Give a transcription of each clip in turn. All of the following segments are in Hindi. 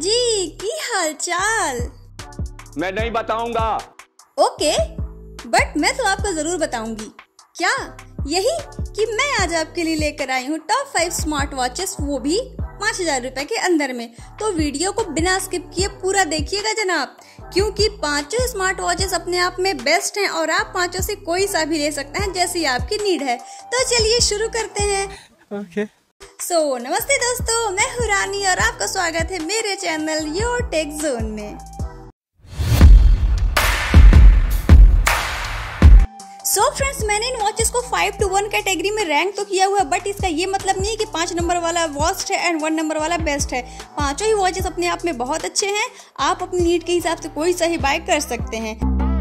जी की हाल चाल। मैं नहीं बताऊंगा। ओके, बट मैं तो आपको जरूर बताऊंगी। क्या? यही कि मैं आज आपके लिए लेकर आई हूँ टॉप 5 स्मार्ट वॉचेस, वो भी 5,000 रुपए के अंदर में। तो वीडियो को बिना स्किप किए पूरा देखिएगा जनाब, क्योंकि पांचों स्मार्ट वॉचेस अपने आप में बेस्ट हैं और आप पांचों से कोई सा भी ले सकते हैं जैसी आपकी नीड है। तो चलिए शुरू करते हैं। ओके। नमस्ते दोस्तों, मैं हूँ रानी और आपका स्वागत है मेरे चैनल योर टेक जोन में। फ्रेंड्स, मैंने इन वॉचेस को 5 to 1 कैटेगरी में रैंक तो किया हुआ है, बट इसका ये मतलब नहीं है कि 5 नंबर वाला वर्स्ट है एंड 1 नंबर वाला बेस्ट है। पांचों ही वॉचेस अपने आप में बहुत अच्छे हैं। आप अपनी नीड के हिसाब से कोई सा ही बाय कर सकते हैं।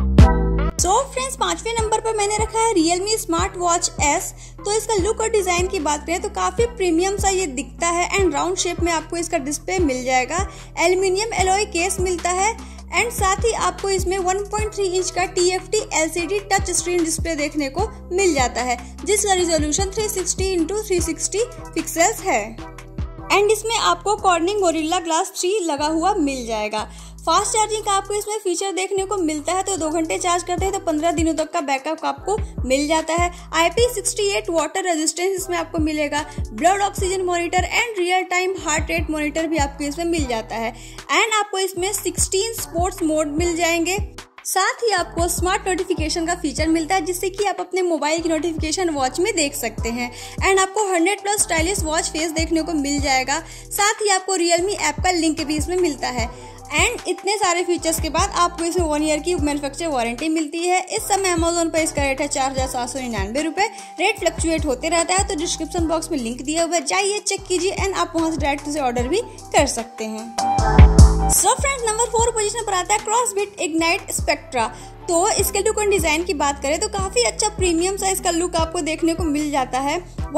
फ्रेंड्स, 5वें नंबर पर मैंने रखा है Realme स्मार्ट वॉच S। तो इसका लुक और डिजाइन की बात करें तो काफी प्रीमियम सा ये दिखता है एंड राउंड शेप में आपको इसका डिस्प्ले मिल जाएगा। एल्यूमिनियम एलॉय केस मिलता है एंड साथ ही आपको इसमें 1.3 इंच का TFT LCD touch screen display देखने को मिल जाता है, जिसका रिजोल्यूशन 360x360 पिक्सेल्स है एंड इसमें आपको कॉर्निंग गोरिल्ला ग्लास 3 लगा हुआ मिल जाएगा। फास्ट चार्जिंग का आपको इसमें फीचर देखने को मिलता है, तो 2 घंटे चार्ज करते हैं तो 15 दिनों तक का बैकअप आपको मिल जाता है। IP68 वाटर रेजिस्टेंस इसमें आपको मिलेगा। Blood oxygen monitor and real time heart rate monitor भी आपको इसमें मिल जाता है एंड आपको इसमें 16 स्पोर्ट्स मोड मिल जाएंगे। साथ ही आपको स्मार्ट नोटिफिकेशन का फीचर मिलता है, जिससे कि आप अपने मोबाइल की नोटिफिकेशन वॉच में देख सकते हैं एंड आपको 100+ स्टाइलिश वॉच फेस देखने को मिल जाएगा। साथ ही आपको Realme ऐप का लिंक भी इसमें मिलता है एंड इतने सारे फीचर्स के बाद आपको इसमें 1 ईयर की मैन्युफैक्चर वारंटी मिलती है। इस समय अमेजोन पर इसका रेट है 4,799 रुपए। रेट फ्लक्चुएट होते रहता है, तो डिस्क्रिप्शन बॉक्स में लिंक दिया हुआ है, जाइए चेक कीजिए एंड आप वहां से डायरेक्ट से ऑर्डर भी कर सकते हैं। फ्रेंड्स, नंबर 4 पोजीशन पर आता है क्रॉसबिट इग्नाइट स्पेक्ट्रा। तो इसके लुक और डिजाइन की बात करें तो काफी अच्छा प्रीमियम सा इसका लुक आपको देखने को मिल जाता है।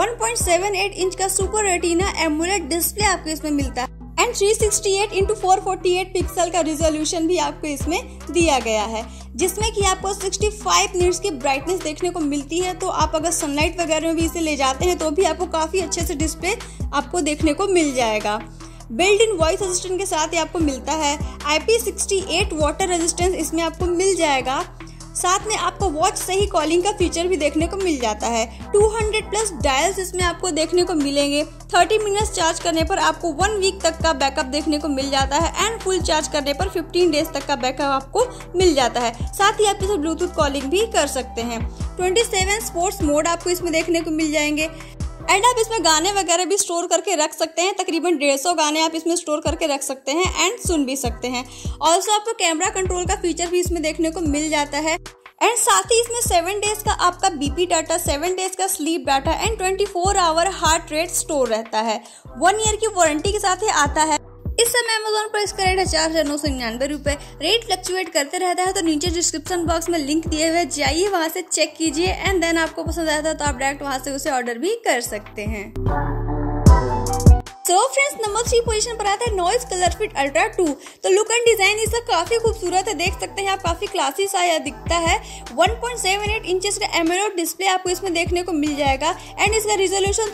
1.78 इंच का सुपर रेटिना एमोलेड डिस्प्ले आपको इसमें मिलता है एंड 368x448 पिक्सल का रिजोल्यूशन भी आपको इसमें दिया गया है, जिसमें कि आपको 65 निट्स की ब्राइटनेस देखने को मिलती है। तो आप अगर सनलाइट वगैरह में भी इसे ले जाते हैं तो भी आपको काफी अच्छे से डिस्प्ले आपको देखने को मिल जाएगा। बिल्ट इन वॉइस असिस्टेंट के साथ ही आपको मिलता है। IP68 वाटर रेजिस्टेंस इसमें आपको मिल जाएगा। साथ में आपको वॉच सही कॉलिंग का फीचर भी देखने को मिल जाता है। 200+ डायल्स इसमें आपको देखने को मिलेंगे। 30 मिनट्स चार्ज करने पर आपको 1 वीक तक का बैकअप देखने को मिल जाता है एंड फुल चार्ज करने पर 15 डेज तक का बैकअप आपको मिल जाता है। साथ ही आप इसे ब्लूटूथ कॉलिंग भी कर सकते हैं। 27 स्पोर्ट्स मोड आपको इसमें देखने को मिल जाएंगे एंड आप इसमें गाने वगैरह भी स्टोर करके रख सकते हैं। तकरीबन 150 गाने आप इसमें स्टोर करके रख सकते हैं एंड सुन भी सकते हैं। ऑल्सो आपको कैमरा कंट्रोल का फीचर भी इसमें देखने को मिल जाता है एंड साथ ही इसमें 7 डेज का आपका BP डाटा, 7 डेज का sleep data and 24 hour heart rate store रहता है। 1 ईयर की वारंटी के साथ ही आता है। इस समय अमेजोन पर इसका रेट है 4,999 रुपए। रेट फ्लक्चुएट करते रहता है, तो नीचे डिस्क्रिप्शन बॉक्स में लिंक दिए हुए, जाइए वहां से चेक कीजिए एंड देन आपको पसंद आता है तो आप डायरेक्ट वहां से उसे ऑर्डर भी कर सकते हैं। फ्रेंड्स, नंबर 3 पोजीशन पर आता है नॉइस कलर फिट अल्ट्रा 2। तो लुक एंड डिजाइन इसका काफी खूबसूरत है, देख सकते हैं आप, काफी क्लासी सा यह दिखता है। 1.78 इंचेस का एमोलेड डिस्प्ले आपको इसमें देखने को मिल जाएगा एंड इसका रिजोल्यूशन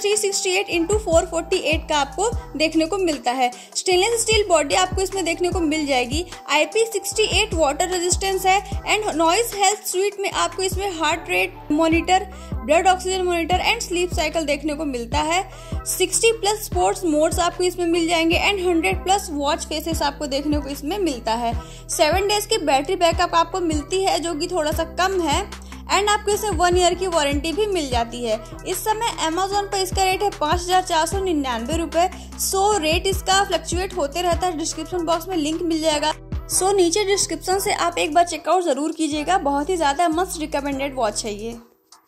368x448 का आपको देखने को मिलता है। स्टेनलेस स्टील बॉडी आपको इसमें देखने को मिल जाएगी। IP68 वाटर रेजिस्टेंस है एंड नॉइस हेल्थ स्वीट में आपको इसमें heart rate monitor, blood oxygen monitor and sleep cycle देखने को मिलता है। 60+ स्पोर्ट्स मोड्स आपको इसमें मिल जाएंगे एंड 100+ वॉच फेसेस आपको देखने को इसमें मिलता है। 7 डेज की बैटरी बैकअप आपको मिलती है, जो कि थोड़ा सा कम है एंड आपको इसमें 1 ईयर की वारंटी भी मिल जाती है। इस समय अमेजोन पर इसका रेट है 5,499 रुपए। रेट इसका फ्लक्चुएट होते रहता है, डिस्क्रिप्शन बॉक्स में लिंक मिल जाएगा। नीचे डिस्क्रिप्शन से आप एक बार चेकआउट जरूर कीजिएगा, बहुत ही ज्यादा मस्ट रिकमेंडेड वॉच है ये।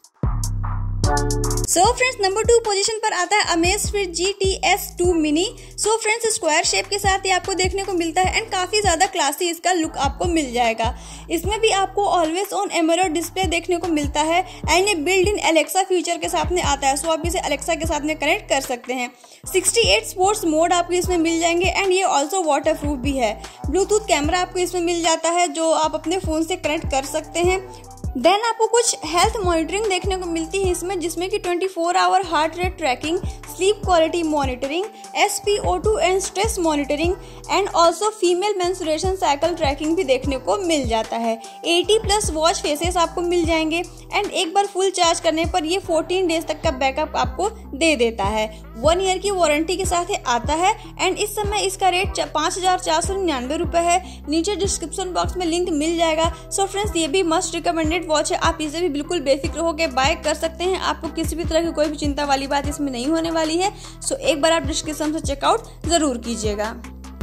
फ्रेंड्स, नंबर 2 पोजीशन पर आता है Amazfit GTS 2 mini. Friends, square shape के साथ ही आपको देखने को मिलता है एंड काफी ज्यादा क्लासी इसका लुक आपको मिल जाएगा। इसमें भी आपको ऑलवेज ऑन एमोलेड डिस्प्ले देखने को मिलता है एंड ये बिल्ड इन एलेक्सा फीचर के साथ में आता है, सो आप इसे अलेक्सा के साथ में कनेक्ट कर सकते हैं। 68 स्पोर्ट्स मोड आपको इसमें मिल जाएंगे एंड ये ऑल्सो वाटर प्रूफ भी है। ब्लूटूथ कैमरा आपको इसमें मिल जाता है, जो आप अपने फोन से कनेक्ट कर सकते हैं। देन आपको कुछ हेल्थ मॉनिटरिंग देखने को मिलती है इसमें, जिसमें कि 24 hour heart rate tracking, sleep quality monitoring, SpO2 and stress monitoring and also female menstruation cycle tracking भी देखने को मिल जाता है। 80+ वॉच फेसेस आपको मिल जाएंगे एंड एक बार फुल चार्ज करने पर ये 14 डेज तक का बैकअप आपको दे देता है। 1 ईयर की वारंटी के साथ ये आता है एंड इस समय इसका रेट 5,499 रुपये है। नीचे डिस्क्रिप्शन बॉक्स में लिंक मिल जाएगा। सो फ्रेंड्स, ये भी मस्ट रिकमेंडेड वॉच है, आप इसे भी बिल्कुल बेफिक्र होकर बाय कर सकते हैं। आपको किसी भी तरह की कोई भी चिंता वाली बात इसमें नहीं होने वाली है। सो एक बार आप डिस्क्रिप्शन से चेकआउट जरूर कीजिएगा।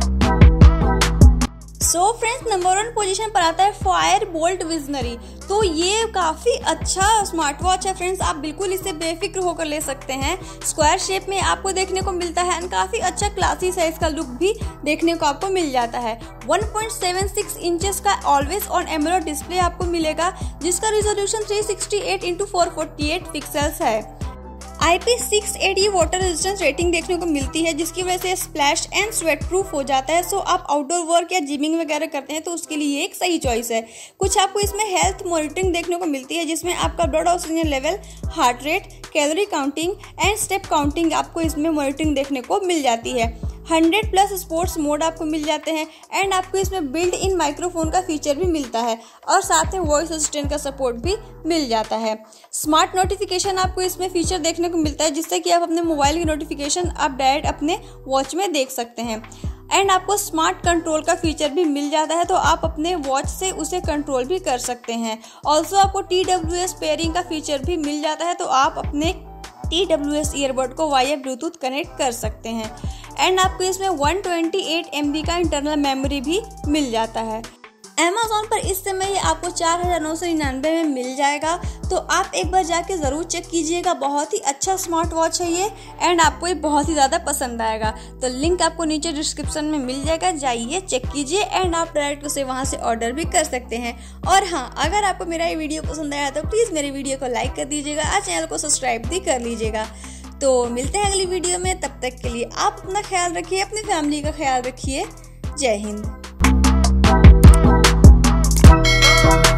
सो फ्रेंड्स, नंबर 1 पोजीशन पर आता है फायरबोल्ट विजनरी। तो ये काफ़ी अच्छा स्मार्ट वॉच है फ्रेंड्स, आप बिल्कुल इसे बेफिक्र होकर ले सकते हैं। स्क्वायर शेप में आपको देखने को मिलता है एंड काफ़ी अच्छा क्लासी साइज का लुक भी देखने को आपको मिल जाता है। 1.76 इंचेस का ऑलवेज ऑन एमोलेड डिस्प्ले आपको मिलेगा, जिसका रिजोल्यूशन 368x448 पिक्सल्स है। IP680 वाटर रेजिस्टेंस रेटिंग देखने को मिलती है, जिसकी वजह से स्प्लैश एंड स्वेट प्रूफ हो जाता है। सो आप आउटडोर वर्क या जिमिंग वगैरह करते हैं तो उसके लिए एक सही चॉइस है। कुछ आपको इसमें हेल्थ मॉनिटरिंग देखने को मिलती है, जिसमें आपका blood oxygen level, heart rate, calorie counting and step counting आपको इसमें मॉनिटरिंग देखने को मिल जाती है। 100+ स्पोर्ट्स मोड आपको मिल जाते हैं एंड आपको इसमें बिल्ट इन माइक्रोफोन का फीचर भी मिलता है और साथ में वॉइस असिस्टेंट का सपोर्ट भी मिल जाता है। स्मार्ट नोटिफिकेशन आपको इसमें फीचर देखने को मिलता है, जिससे कि आप अपने मोबाइल की नोटिफिकेशन आप डायरेक्ट अपने वॉच में देख सकते हैं एंड आपको स्मार्ट कंट्रोल का फीचर भी मिल जाता है, तो आप अपने वॉच से उसे कंट्रोल भी कर सकते हैं। ऑल्सो आपको TWS पेयरिंग का फीचर भी मिल जाता है, तो आप अपने TWS ईयरबड को वाया ब्लूटूथ कनेक्ट कर सकते हैं एंड आपको इसमें 128 MB का इंटरनल मेमोरी भी मिल जाता है। Amazon पर इस समय ये आपको 4,999 में मिल जाएगा, तो आप एक बार जाके ज़रूर चेक कीजिएगा। बहुत ही अच्छा स्मार्ट वॉच है ये एंड आपको ये बहुत ही ज़्यादा पसंद आएगा। तो लिंक आपको नीचे डिस्क्रिप्शन में मिल जाएगा, जाइए चेक कीजिए एंड आप डायरेक्ट उसे वहाँ से ऑर्डर भी कर सकते हैं। और हाँ, अगर आपको मेरा ये वीडियो पसंद आया तो प्लीज़ मेरे वीडियो को लाइक कर दीजिएगा और चैनल को सब्सक्राइब भी कर लीजिएगा। तो मिलते हैं अगली वीडियो में, तब तक के लिए आप अपना ख्याल रखिए, अपनी फैमिली का ख्याल रखिए। जय हिंद।